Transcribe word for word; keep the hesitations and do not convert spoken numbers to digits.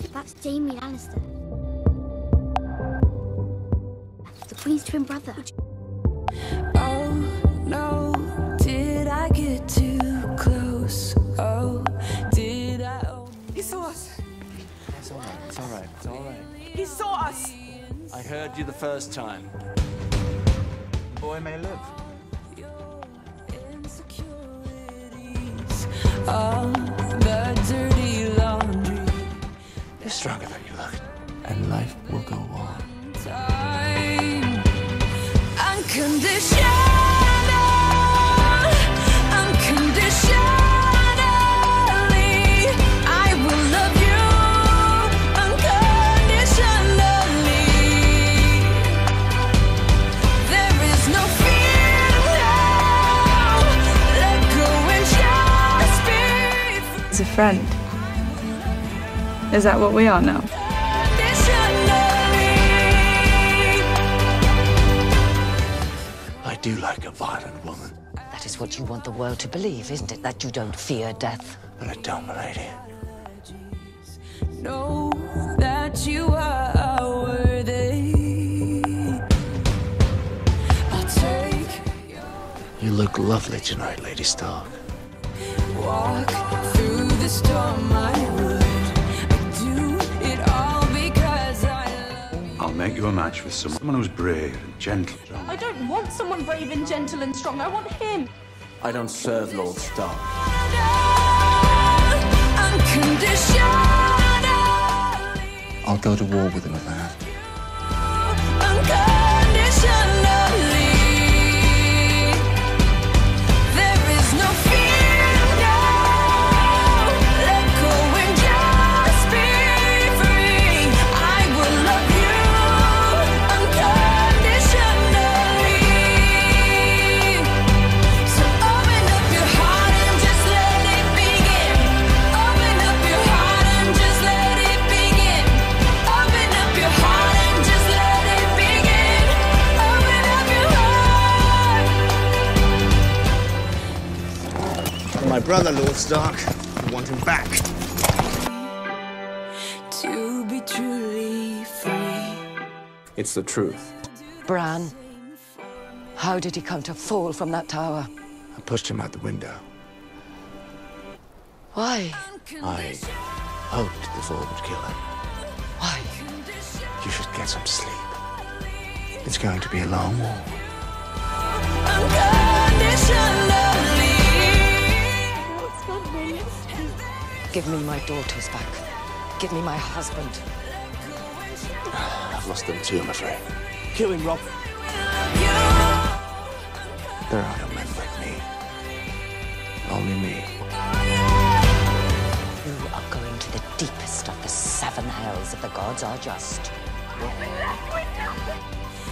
That's Jaime Lannister. The Queen's twin brother. Oh, no, did I get too close? Oh, did I... He saw us. It's all right, it's all right, it's all right. He saw us. I heard you the first time. The boy may live. All the dirty laundry. You're stronger than you look, and life will go on. Time. Unconditional, unconditionally, I will love you unconditionally. There is no fear now. Let go and just be free. As a friend. Is that what we are now? I do like a violent woman. That is what you want the world to believe, isn't it? That you don't fear death. But I don't, milady. Know that you are worthy. I'll take You look lovely tonight, Lady Stark. walk through the storm. I would do it all because I love you. I'll make you a match with someone who's brave and gentle. I don't want someone brave and gentle and strong. I want him. I don't serve Lord Stark. Unconditionally. I'll go to war with him if I have to. Unconditionally. There is no fear now. Let go and just be free. I will love you unconditionally. So open up your heart and just let it begin. Open up your heart and just let it begin. Open up your heart and just let it begin. Open up your heart. My brother, Lord Stark. I want him back. To be truly free. It's the truth. Bran, how did he come to fall from that tower? I pushed him out the window. Why? I hoped the fall would kill him. Why? You should get some sleep. It's going to be a long walk. Unconditionally. Give me my daughters back. Give me my husband. I've lost them too, I'm afraid. Kill him, Robb. There are no men like me. Only me. You are going to the deepest of the seven hells if the gods are just. We'll be left with nothing.